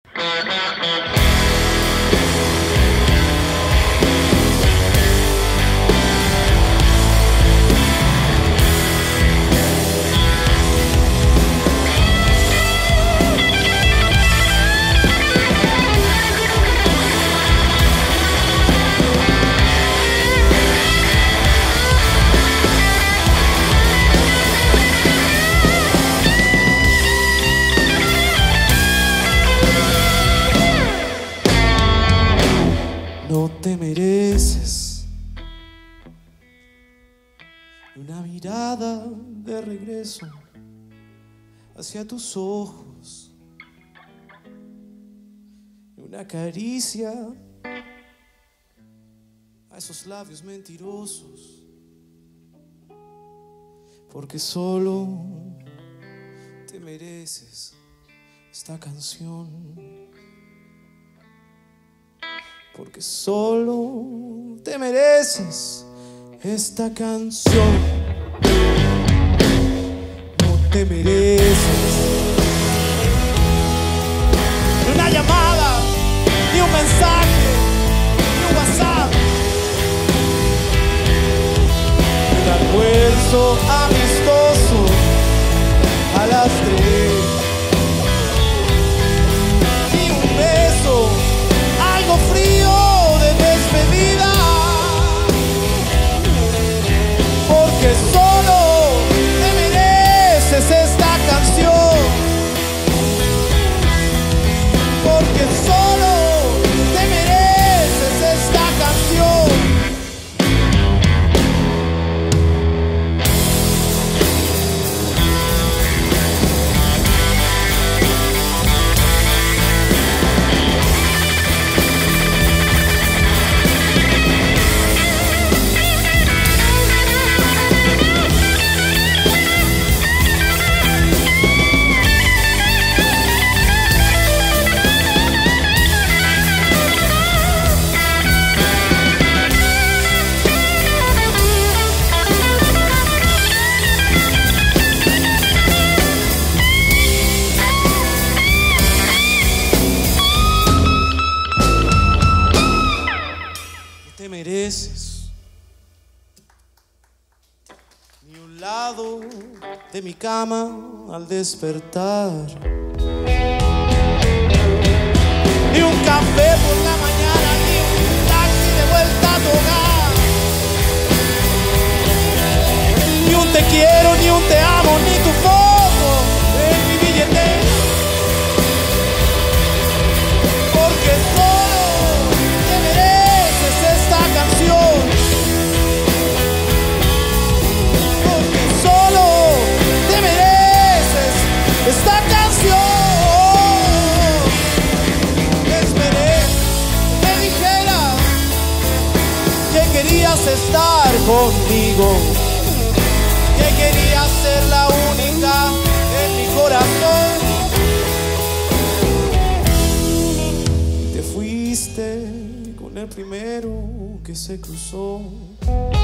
No te mereces una mirada de regreso hacia tus ojos, una caricia a esos labios mentirosos, porque solo te mereces esta canción. Porque solo te mereces esta canción. No te mereces ni una llamada, ni un mensaje, ni un WhatsApp, un almuerzo amistoso a las 3, ni un beso, algo frío de despedida, porque solo te mereces esta canción, porque solo te mereces esta canción. Ni un lado de mi cama al despertar, ni un café por la mañana, ni un taxi de vuelta a tu hogar, ni un te quiero, ni un te amo, ni tu foto en mi billetera, porque solo te mereces esta canción. Esta canción. Esperé que dijeras que querías estar conmigo, que querías ser la única en mi corazón. Y te fuiste con el primero que se cruzó.